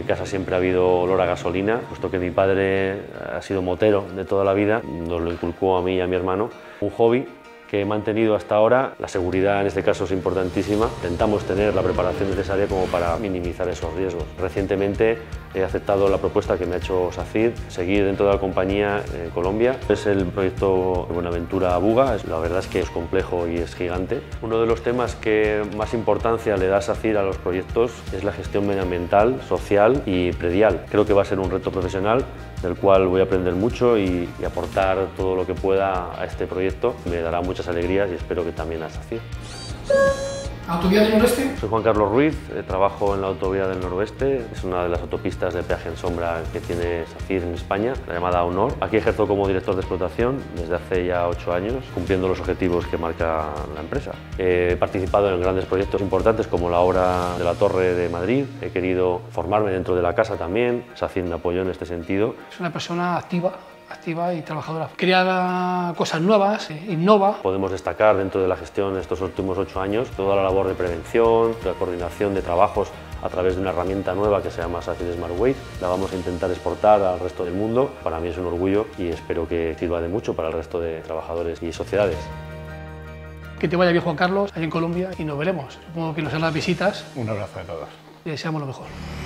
mi casa siempre ha habido olor a gasolina, puesto que mi padre ha sido motero de toda la vida, nos lo inculcó a mí y a mi hermano. Un hobby que he mantenido hasta ahora. La seguridad en este caso es importantísima. Intentamos tener la preparación necesaria como para minimizar esos riesgos. Recientemente he aceptado la propuesta que me ha hecho SACIR, seguir dentro de la compañía en Colombia. Es el proyecto Buenaventura Buga. La verdad es que es complejo y es gigante. Uno de los temas que más importancia le da SACIR a los proyectos es la gestión medioambiental, social y predial. Creo que va a ser un reto profesional del cual voy a aprender mucho y aportar todo lo que pueda a este proyecto. Me dará muchas alegrías y espero que también a SACIR. ¿Autovía del Noroeste? Soy Juan Carlos Ruiz, trabajo en la Autovía del Noroeste. Es una de las autopistas de peaje en sombra que tiene SACIR en España, la llamada Honor. Aquí ejerzo como director de explotación desde hace ya 8 años, cumpliendo los objetivos que marca la empresa. He participado en grandes proyectos importantes como la obra de la Torre de Madrid. He querido formarme dentro de la casa también. SACIR me apoyó en este sentido. Es una persona activa y trabajadora. Crea cosas nuevas, innova. Podemos destacar dentro de la gestión de estos últimos 8 años toda la labor de prevención, la coordinación de trabajos a través de una herramienta nueva que se llama SACIR Smart Waste. La vamos a intentar exportar al resto del mundo. Para mí es un orgullo y espero que sirva de mucho para el resto de trabajadores y sociedades. Que te vaya bien, Juan Carlos, allá en Colombia, y nos veremos. Supongo que nos harán las visitas. Un abrazo a todos. Y deseamos lo mejor.